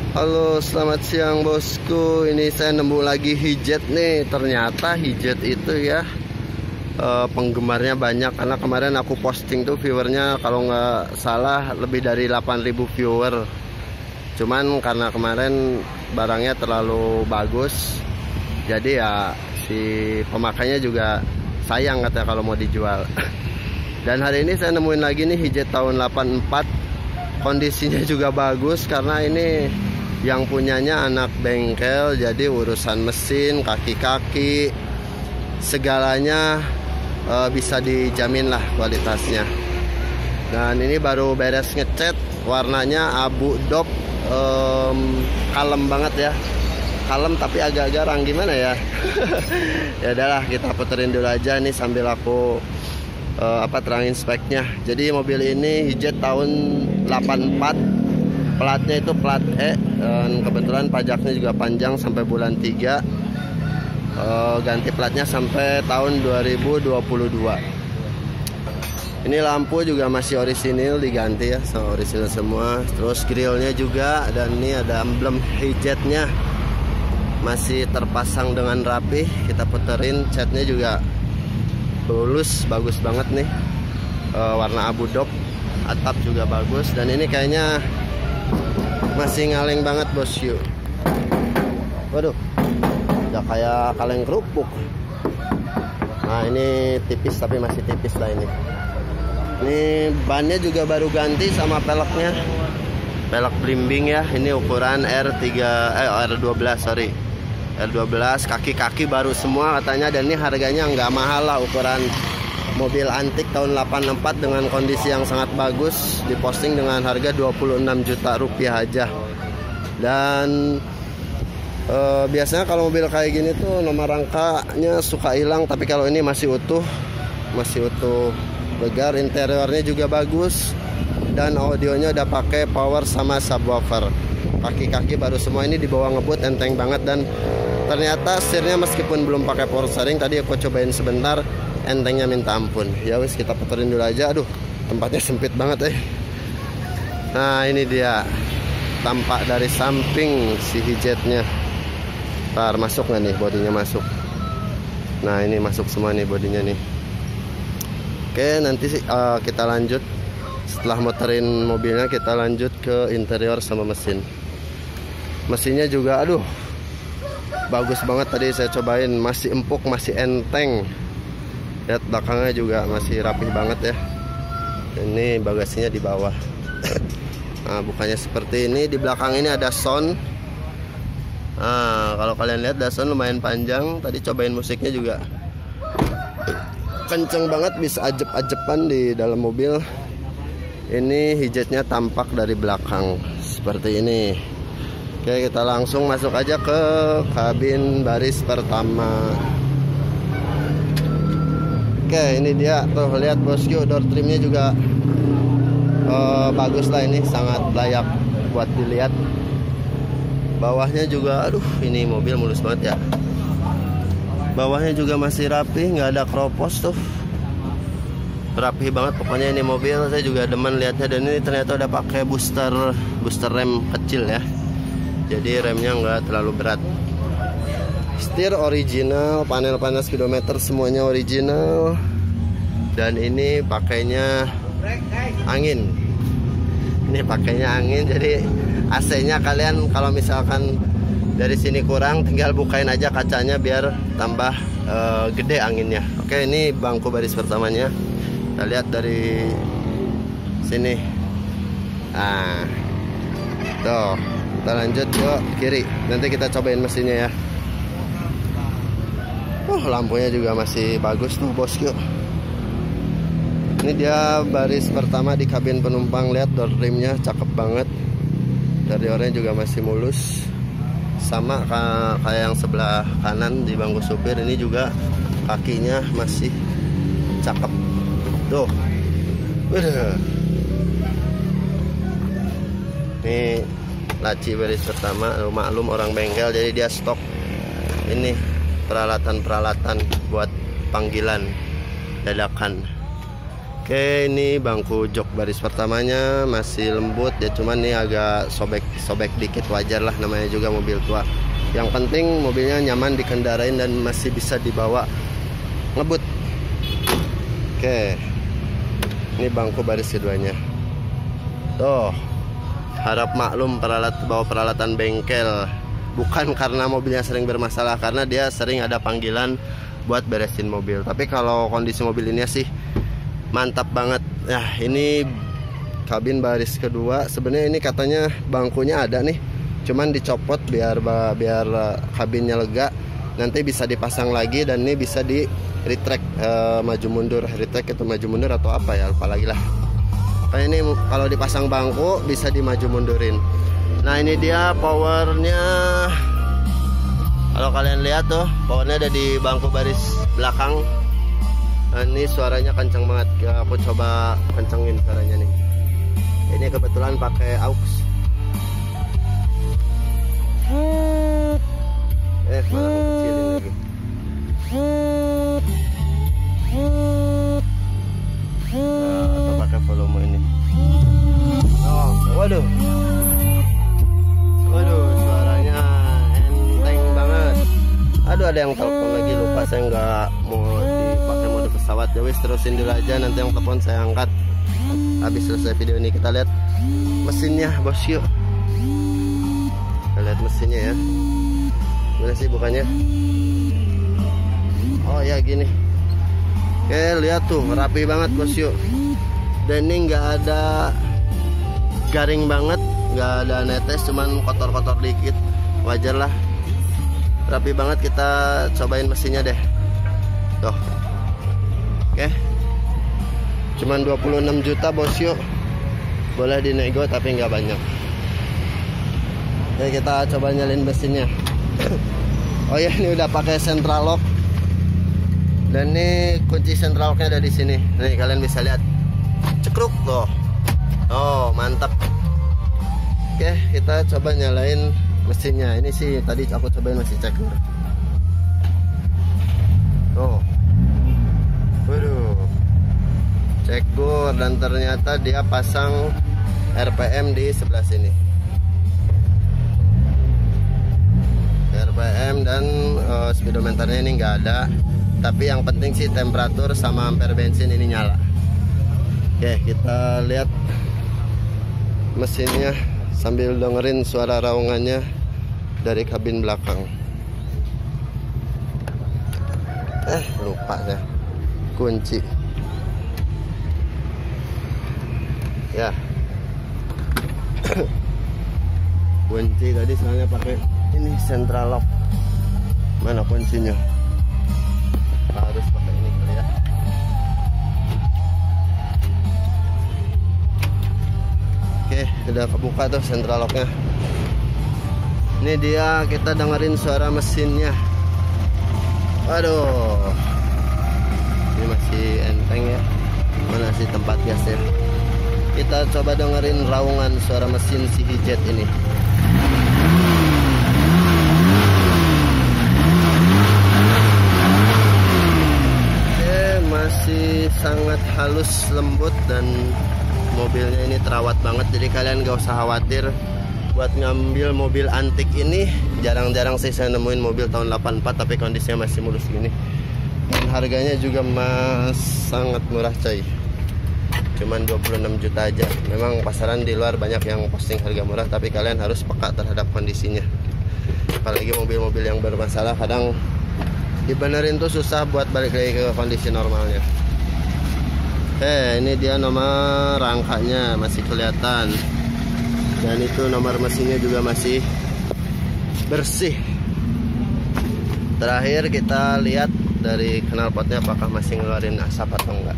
Halo, selamat siang bosku. Ini saya nemu lagi hijet nih. Ternyata hijet itu ya penggemarnya banyak. Karena kemarin aku posting tuh viewernya kalau nggak salah lebih dari 8.000 viewer. Cuman karena kemarin barangnya terlalu bagus, jadi ya si pemakainya juga sayang katanya kalau mau dijual. Dan hari ini saya nemuin lagi nih hijet tahun 84. Kondisinya juga bagus karena ini yang punyanya anak bengkel, jadi urusan mesin, kaki-kaki, segalanya bisa dijamin lah kualitasnya. Dan ini baru beres ngecat, warnanya abu dop, kalem banget ya, kalem tapi agak garang gimana ya. Ya udahlah, kita puterin dulu aja nih sambil aku terangin speknya. Jadi mobil ini hijet tahun 84, platnya itu plat E, dan kebetulan pajaknya juga panjang sampai bulan 3. Ganti platnya sampai tahun 2022. Ini lampu juga masih orisinil, diganti ya, sama orisinil semua. Terus grillnya juga, dan ini ada emblem hijetnya masih terpasang dengan rapi. Kita puterin, catnya juga lulus, bagus banget nih, warna abu dop. Atap juga bagus, dan ini kayaknya masih ngaleng banget bosku. Waduh, udah kayak kaleng kerupuk. Nah ini tipis, tapi masih tipis lah ini. Ini bannya juga baru ganti sama peleknya, pelek blimbing ya. Ini ukuran R12 sorry, R12. Kaki-kaki baru semua katanya, dan ini harganya nggak mahal lah. Ukuran mobil antik tahun 84 dengan kondisi yang sangat bagus, diposting dengan harga 26 juta rupiah aja. Dan biasanya kalau mobil kayak gini tuh nomor rangkanya suka hilang, tapi kalau ini masih utuh legar. Interiornya juga bagus, dan audionya udah pakai power sama subwoofer. Kaki-kaki baru semua, ini dibawa ngebut enteng banget. Dan ternyata setirnya meskipun belum pakai power steering, tadi aku cobain sebentar, entengnya minta ampun. Ya wis, kita puterin dulu aja. Aduh, tempatnya sempit banget Nah ini dia tampak dari samping si hijetnya. Ntar masuk nggak nih, bodinya masuk. Nah ini masuk semua nih bodinya nih. Oke, nanti kita lanjut. Setelah muterin mobilnya, kita lanjut ke interior sama mesin. Mesinnya juga aduh bagus banget, tadi saya cobain, masih empuk, masih enteng. Lihat belakangnya juga masih rapih banget ya. Ini bagasinya di bawah. Nah bukannya seperti ini. Di belakang ini ada sound. Nah kalau kalian lihat, ada sound lumayan panjang. Tadi cobain musiknya juga kenceng banget, bisa ajep-ajepan di dalam mobil. Ini hijetnya tampak dari belakang seperti ini. Oke, kita langsung masuk aja ke kabin baris pertama. Oke, ini dia tuh, lihat bosku, door trimnya juga bagus lah, ini sangat layak buat dilihat. Bawahnya juga, aduh ini mobil mulus banget ya. Bawahnya juga masih rapi, nggak ada kropos tuh, rapi banget pokoknya ini mobil. Saya juga demen lihatnya, dan ini ternyata udah pakai booster rem kecil ya, jadi remnya nggak terlalu berat. Setir original, panel speedometer semuanya original, dan ini pakainya angin. Ini pakainya angin, jadi AC-nya kalian kalau misalkan dari sini kurang, tinggal bukain aja kacanya biar tambah gede anginnya. Oke, ini bangku baris pertamanya. Kita lihat dari sini. Nah, tuh, kita lanjut ke kiri. Nanti kita cobain mesinnya ya. Lampunya juga masih bagus tuh bosku. Ini dia baris pertama di kabin penumpang. Lihat door trimnya cakep banget. Interiornya juga masih mulus, sama kayak yang sebelah kanan di bangku supir. Ini juga kakinya masih cakep tuh. Ini laci baris pertama. Maklum orang bengkel, jadi dia stok ini peralatan buat panggilan dadakan. Oke, ini bangku jok baris pertamanya masih lembut ya, cuman nih agak sobek dikit, wajar lah, namanya juga mobil tua. Yang penting mobilnya nyaman dikendarain dan masih bisa dibawa ngebut. Oke, ini bangku baris keduanya. Tuh, harap maklum bawa peralatan bengkel. Bukan karena mobilnya sering bermasalah, karena dia sering ada panggilan buat beresin mobil. Tapi kalau kondisi mobil ini sih mantap banget. Nah, ini kabin baris kedua. Sebenarnya ini katanya bangkunya ada nih, cuman dicopot biar kabinnya lega. Nanti bisa dipasang lagi dan ini bisa di retract maju mundur. Retract itu maju mundur atau apa ya, lupa lagi lah. Kayak ini kalau dipasang bangku bisa dimaju mundurin. Nah, ini dia powernya. Kalau kalian lihat tuh, powernya ada di bangku baris belakang. Nah, ini suaranya kencang banget. Aku coba kencengin suaranya nih. Ini kebetulan pakai aux. Mana aku kecilin lagi. Nah, atau pakai volume ini. Oh, waduh. Waduh, suaranya enteng banget. Aduh, ada yang telepon lagi, lupa saya nggak mau dipakai mode pesawat. Ya wis, terusin dulu aja, nanti yang telepon saya angkat habis selesai video ini. Kita lihat mesinnya, bos, yuk. Kita lihat mesinnya ya. Gimana sih bukannya? Oh ya, gini. Oke, lihat tuh, rapi banget, bos, yuk. Dan ini nggak ada garing banget, nggak ada netes, cuman kotor-kotor dikit, wajar lah. Rapi banget. Kita cobain mesinnya deh. Tuh. Oke. Cuman 26 juta, bos, yuk. Boleh dinego tapi nggak banyak. Oke, kita coba nyalin mesinnya. Oh ya, ini udah pakai central lock. Dan ini kunci central locknya ada di sini. Nih, kalian bisa lihat. Cekruk tuh. Oh, mantap. Oke, kita coba nyalain mesinnya. Ini sih tadi aku cobain masih cek. Oh, waduh, cek gur, dan ternyata dia pasang RPM di sebelah sini. RPM dan speedometernya ini nggak ada. Tapi yang penting sih temperatur sama ampere bensin ini nyala. Oke, kita lihat mesinnya sambil dengerin suara raungannya dari kabin belakang. Lupa saya kunci ya. Kunci tadi soalnya pakai ini central lock. Mana kuncinya? Harus pakai ini kali ya. Oke, udah kebuka tuh central locknya. Ini dia, kita dengerin suara mesinnya. Waduh, ini masih enteng ya. Mana sih tempat gasnya? Kita coba dengerin raungan suara mesin si Hijet ini. Masih sangat halus, lembut, dan mobilnya ini terawat banget. Jadi kalian gak usah khawatir buat ngambil mobil antik ini. Jarang-jarang sih saya nemuin mobil tahun 84 tapi kondisinya masih mulus gini. Dan harganya juga sangat murah, coy. Cuman 26 juta aja. Memang pasaran di luar banyak yang posting harga murah, tapi kalian harus peka terhadap kondisinya. Apalagi mobil-mobil yang bermasalah kadang dibenerin tuh susah buat balik lagi ke kondisi normalnya. Ini dia nomor rangkanya masih kelihatan. Dan itu nomor mesinnya juga masih bersih. Terakhir kita lihat dari knalpotnya apakah masih ngeluarin asap atau enggak.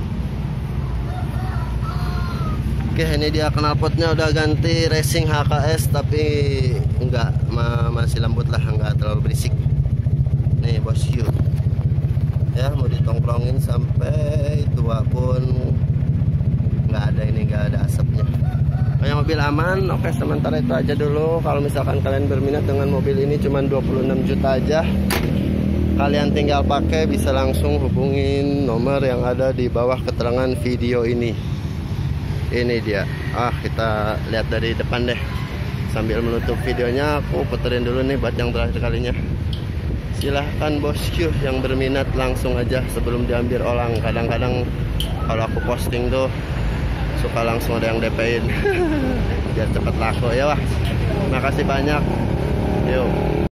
Oke, ini dia knalpotnya udah ganti racing HKS, tapi enggak, masih lembut lah, enggak terlalu berisik. Nih, bos, yuk. Ya, mau ditongkrongin sampai tua pun nggak ada, ini nggak ada asapnya. Banyak mobil aman. Oke, sementara itu aja dulu. Kalau misalkan kalian berminat dengan mobil ini, cuman 26 juta aja. kalian tinggal pakai, bisa langsung hubungin nomor yang ada di bawah keterangan video ini. Ini dia. Kita lihat dari depan deh. Sambil menutup videonya, aku puterin dulu nih buat yang terakhir kalinya. Silahkan bosku yang berminat langsung aja sebelum diambil orang. Kadang-kadang kalau aku posting tuh suka langsung ada yang DP-in biar cepet laku ya. Wah, makasih banyak. Yuk.